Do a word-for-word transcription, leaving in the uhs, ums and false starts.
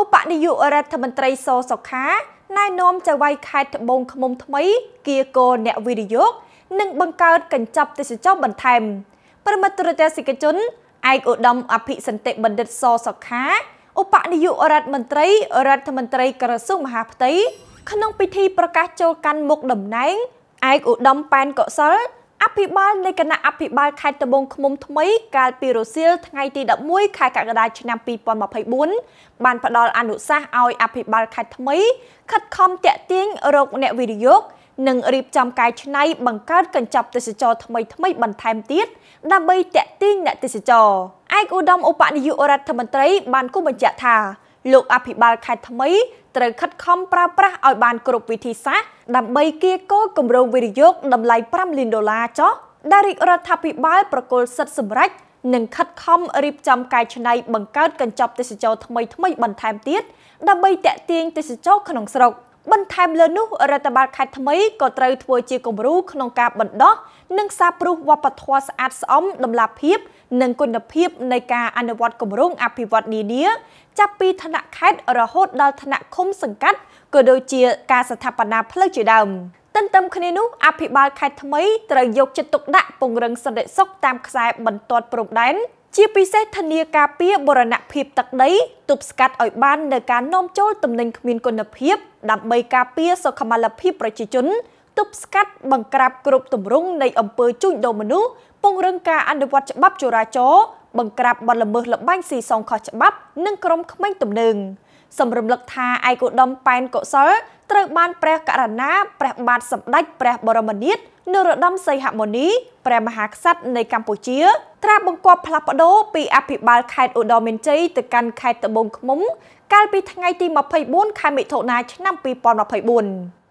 បនាយករដ្ឋមន្ត្រីសសុខាណែនាំចៅវាយខេត្តត្បូងឃ្មុំថ្មីគៀកោអ្នកវិនិយោគនិងបង្កើតកញ្ចប់ទេសចរបន្ថែមប្រមិត្តរទេសនិកជនឯកឧត្តមអភិសន្តិបណ្ឌិតសសុខាឧបនាយករដ្ឋមន្ត្រីរដ្ឋមន្ត្រីក្រសួងមហាផ្ទៃក្នុងពិធីប្រកាសចូលកាន់មុខតំណែងឯកឧត្តមប៉ែនកុសលអភិបាលនៃគណៈអភិបាលខេត្តត្បូងឃ្មុំថ្មីកាលពីរសៀលថ្ងៃទីដប់មួយខែកក្កដាឆ្នាំពីរពាន់ម្ភៃបួនបានផ្ដល់អនុសាសន៍ឲ្យអភិបាលខេត្តថ្មីខិតខំតាក់ទាញរកអ្នកវិនិយោគនិងរៀបចំកែច្នៃបង្កើតកញ្ចប់ទេសចរថ្មីថ្មីបន្ថែមទៀតដើម្បីតាក់ទាញអ្នកទេសចរឯកឧត្តមឧបនាយករដ្ឋមន្ត្រីបានគូបញ្ជាក់ថាលោកអភិបាលខេត្តថ្មីត្រូវខិតខំប្រើប្រាស់ឲ្យបានគ្រប់វិធីសាស្ត្រដើម្បីគៀកោគម្រោងវិនិយោគតម្លៃប្រាំលានដុល្លារចុះដែលរាជរដ្ឋាភិបាលប្រគល់សិទ្ធិសម្រេចនិងខិតខំរៀបចំកែច្នៃបង្កើតកញ្ចប់ទេសចរថ្មីថ្មីបន្ថែមទៀតដើម្បីតាក់ទាញទេសចរក្នុងស្រុកបន្ថែមលើនោះរដ្ឋបាលខេត្តថ្មីក៏ត្រូវធ្វើជាគំរូក្នុងការបណ្ដុះនិងសាបព្រោះវប្បធម៌ស្អាតស្អំតម្លាភាពនិងគុណភាពនៃការអនុវត្តគម្រោងអភិវឌ្ឍនានាចាប់ពីថ្នាក់ខេត្តរហូតដល់ថ្នាក់ឃុំសង្កាត់ក៏ដូចជាការស្ថាបនាផ្លូវជាដើមទន្ទឹមគ្នានោះអភិបាលខេត្តថ្មីត្រូវយកចិត្តទុកដាក់ពង្រឹងសន្តិសុខតាមខ្សែបន្ទាត់ព្រំដែនជាពិសេសធានាការពារបូរណភាពទឹកដីទប់ស្កាត់ឲ្យបាននូវការនាំចូលទំនិញគ្មានគុណភាពដើម្បីការពារសុខុមាលភាពប្រជាជនទប់ស្កាត់បង្ក្រាបគ្រប់ទម្រង់នៃអំពើជួញដូរមនុស្សពង្រឹងការអនុវត្តច្បាប់ចរាចរណ៍បង្ក្រាបបទល្មើសល្បែងស៊ីសងខុសច្បាប់និងក្រុមក្មេងទំនើងសម្រំលឹកថាឯកឧត្តមប៉ែនកុសលត្រូវបានព្រះករុណាព្រះបាទសម្ដេចព្រះបរមនាថនរោត្តមសីហមុនីព្រះមហាក្សត្រនៃកម្ពុជាត្រាស់បង្គាប់ផ្លាស់ប្ដូរពីអភិបាលខេត្តឧត្តរមានជ័យទៅកាន់ខេត្តត្បូងឃ្មុំកាលពីថ្ងៃទីម្ភៃបួនខែមិថុនាឆ្នាំពីរពាន់ម្ភៃបួន